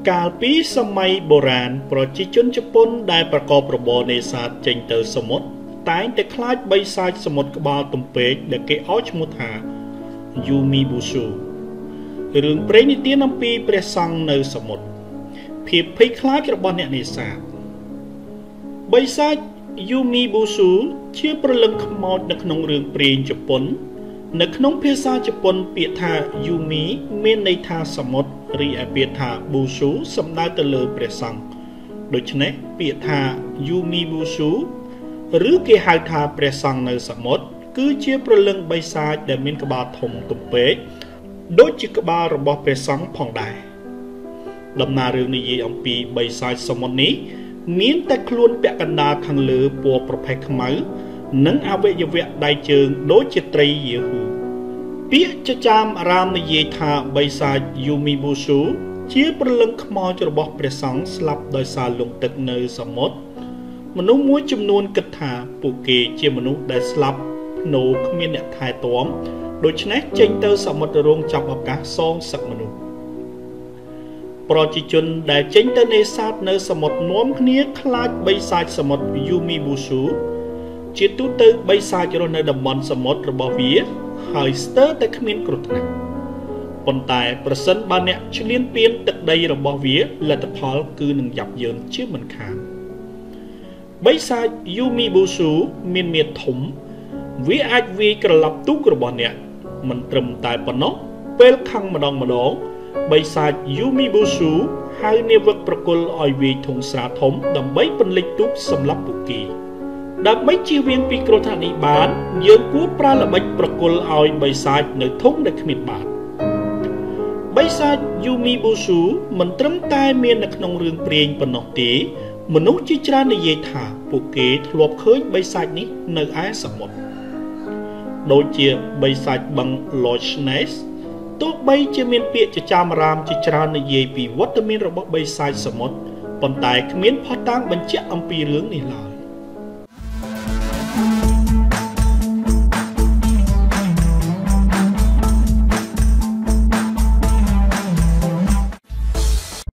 កាលពីសម័យបុរាណប្រជាជនជប៉ុនដែលប្រកបរបរនេសាទចេញទៅសមុទ្រតែងតែខ្លាចបិសាចសមុទ្រក្បាលទំពែកដែលគេឲ្យឈ្មោះថាយូមីប៊ូស៊ូរឿងព្រេងនិទានអំពីព្រះសង្ឃនៅសមុទ្រភាពភ័យខ្លាចរបស់អ្នកនេសាទបិសាចយូមីប៊ូស៊ូជាព្រលឹងខ្មោចនៅក្នុងរឿងព្រេងជប៉ុននៅក្នុងភាសាជប៉ុនពាក្យថាយូមីមានន័យថាសមុទ្ររីឯពាក្យថាប៊ូស៊ូសំដៅទៅលើព្រះសង្ឃដូច្នេះពាក្យថាយូមីប៊ូស៊ូឬគេហៅថាព្រះសង្ឃនៅសមុទ្រគឺជាព្រលឹងបិសាចដែលមានក្បាលធំទំពែកដូចជាក្បាលរបស់ព្រះសង្ឃផងដែរដំណើររឿងនិយាយអំពីបិសាចសមុទ្រនេះមានតែខ្លួនពាក់កណ្ដាលខាងលើពណ៌ប្រផេះខ្មៅនិងអវយវៈដៃជើងដូចជាត្រីយាហូពាក្យចចាមអារាមនិយាយថាបិសាចយូមីប៊ូស៊ូជាព្រលឹងខ្មោចរបស់ព្រះសង្ឃស្លាប់ដោយសារលង់ទឹកនៅសមុទ្រមនុស្សមួយចំនួនគិតថាពួកគេជាមនុស្សដែលស្លាប់ភ្នោគ្មានអ្នកថែទាំដូច្នេះចេញទៅសមុទ្ររងចាប់ឱកាសសងសឹកមនុស្សប្រជាជនដែលចេញទៅនេសាទនៅសមុទ្រនាំគ្នាខ្លាចបិសាចសមុទ្រយូមីប៊ូស៊ូជាទូទៅបិសាចរស់នៅតំបន់សមុទ្ររបស់វាហើយស្ទើរតែគ្មានគ្រោះថ្នាក់ប៉ុន្តែប្រសិនបើអ្នកឈ្លានពានទឹកដីរបស់វាលទ្ធផលគឺនឹងយ៉ាប់យ៉ឺនជាមិនខានបិសាចយូមីប៊ូស៊ូមានមាឌធំវាអាចវាយក្រឡាប់ទូករបស់អ្នកមិនត្រឹមតែប៉ុណ្ណោះពេលខឹងម្ដងបិសាចយូមីប៊ូស៊ូហៅនាវិកប្រគល់ឲ្យវាយធុងស្រាធំដើម្បីពន្លិចទូកសម្រាប់ពួកគេដើម្បីជៀសវាងពីគ្រោះថ្នាក់នេះបានយើងគួរប្រើល្បិចប្រគល់ឲ្យបិសាចនៅធុងដែលគ្មានបាតបិសាចយូមីប៊ូស៊ូមិនត្រឹមតែមាននៅក្នុងរឿងព្រេងប៉ុណ្ណោះទេមនុស្សជាច្រើននិយាយថាពួកគេធ្លាប់ឃើញបិសាចនេះនៅឯសមុទ្រដូចជាបិសាចបឹង Loch Ness ទោះបីជាមានពាក្យចចាមអារាមជាច្រើននិយាយពីវត្តមានរបស់បិសាចសមុទ្រប៉ុន្តែគ្មានភស្តុតាងបញ្ជាក់អំពីរឿងនេះឡើយ